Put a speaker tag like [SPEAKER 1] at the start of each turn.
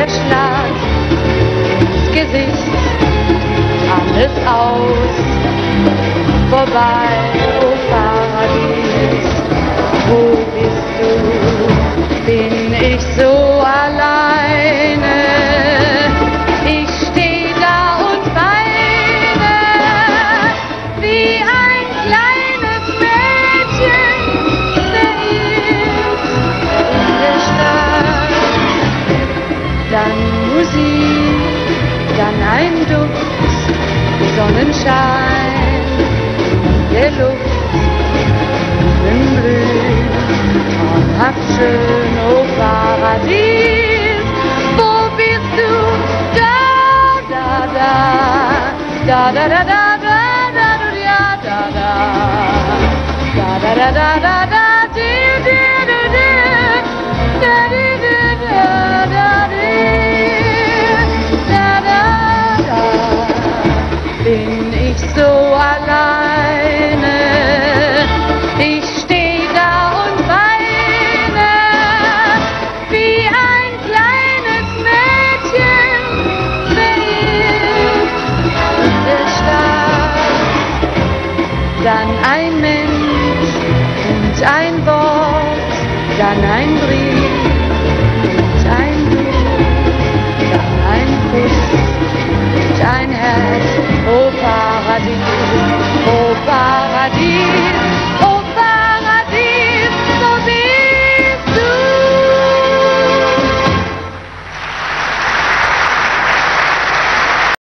[SPEAKER 1] der Schlag ins Gesicht, alles aus, vorbei, oh Paradies, wo bist du? Bin ich so alleine? Ich steh da und weine, wie ein kleines Mädchen, verirrt in der Stadt. Dann Musik, dann ein Duft, Sonnenschein in der Luft, Blumenblühen, traumhaft schön, oh Paradies, wo bist du? Da, da, da, da, da, da, da, da, da, da, da, da, da, da, da, da, da, da, di, di, di, di, da, di, di, da, da, di, da, da, da. Bin ich so alleine, ich steh da und weine, wie ein kleines Mädchen, verirrt in der Stadt. Dann ein Mensch und ein Wort, dann ein Brief.